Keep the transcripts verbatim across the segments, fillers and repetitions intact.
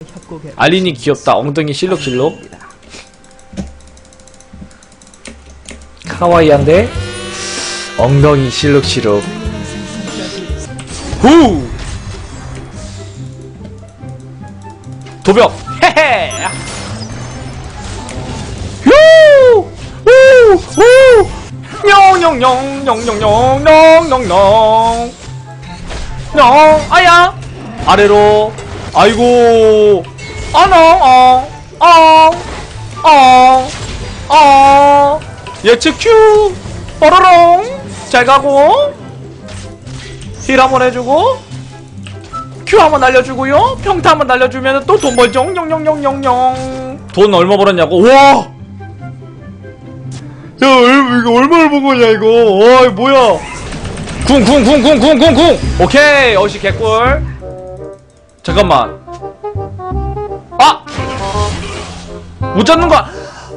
알린이 귀엽다. 엉덩이 실룩실룩. 카와이한데 엉덩이 실룩실룩. 후! 도벽! 헤헤! 휴! 우! 우! 냥냥냥냥냥냥냥냥냥 냥! 아야! 아래로. 아이고. 아농 어. 어. 어. 어. 예측 큐. 뽀로롱. 잘 가고. 힐 한번 해주고. 큐 한번 날려주고요. 평타 한번 날려주면 또 돈 벌죠. 영영영영영. 돈 얼마 벌었냐고. 와. 야, 이거 얼마를 번 거냐 이거. 와, 이거 뭐야? 쿵쿵쿵쿵쿵쿵쿵. 오케이. 어시 개꿀. 잠깐만. 아! 못 잡는 거야.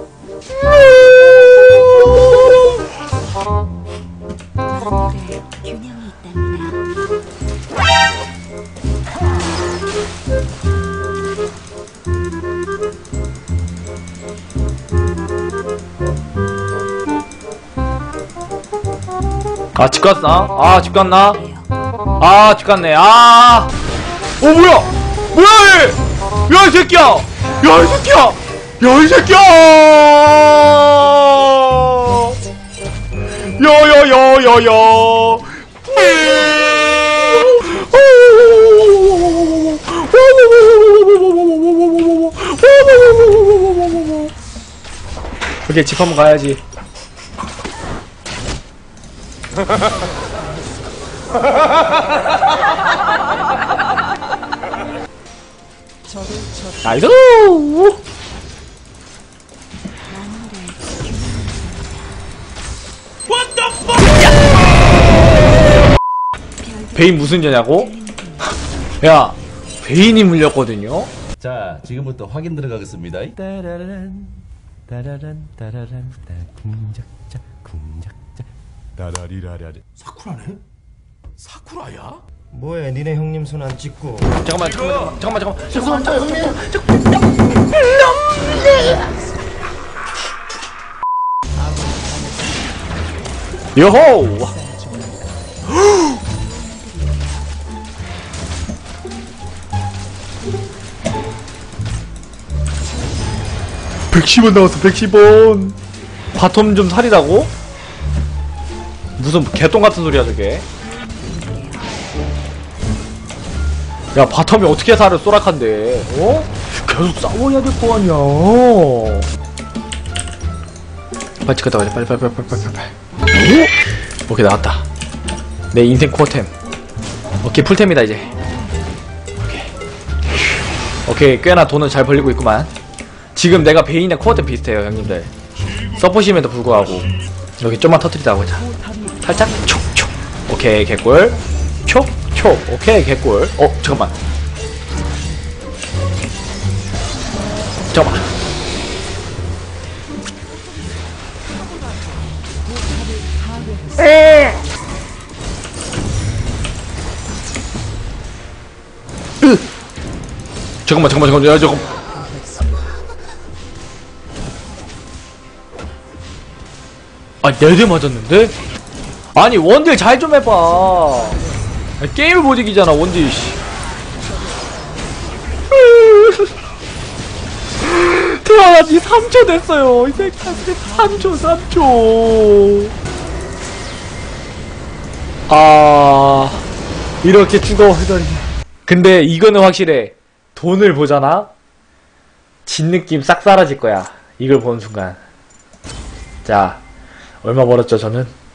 아, 집 갔나? 아, 집 갔나? 아, 집 갔네. 아! 어, 뭐야! 뭐야, 얘! 야, 이 새끼야! 야, 이 새끼야! 야, 이 새끼야! 야, 야, 야, 야, 야! 오케이, 집 한번 가야지. 나이스! 베인 무슨 죄냐고? 야, 베인이 물렸거든요? 자, 지금부터 확인 들어가겠습니다. 따라란 따라란 따라란 따 궁작자 궁작자 따라리라라리. 사쿠라네? 사쿠라야? 뭐해 니네 형님 손 안 찍고. 잠깐만, 잠깐만, 잠깐만, 잠깐만. 죄송합니다 형님. 요호! 백십 원 나왔어. 백십 원. 바텀 좀 살이라고? 무슨 개똥 같은 소리야 저게. 야, 바텀이 어떻게 살을 쏘락한데? 어? 계속 싸워야 될 거 아니야. 빨리 찍었다 가자. 빨리 빨리 빨리 빨리 빨리 빨리. 오? 오케이, 나왔다. 내 인생 코어템. 오케이, 풀템이다 이제. 오케이. 오케이, 꽤나 돈은 잘 벌리고 있구만. 지금 내가 베인의 코어템 비슷해요 형님들. 서포시임에도 불구하고 이렇게 좀만 터뜨리다 보자. 살짝 촉촉. 오케이, 개꿀. 촉촉. 오케이, 개꿀. 어, 잠깐만. 잠깐만. 에. 으. 잠깐만, 잠깐만, 잠깐만. 야, 잠깐. 아, 네 대 맞았는데? 아니, 원딜 잘 좀 해봐. 아니, 게임을 못 이기잖아, 원딜, 씨. 태어나지 삼 초 됐어요. 이 새끼한테 삼 초, 삼 초. 아, 이렇게 죽어버리다니. 근데 이거는 확실해. 돈을 보잖아? 진 느낌 싹 사라질 거야. 이걸 보는 순간. 자, 얼마 벌었죠, 저는?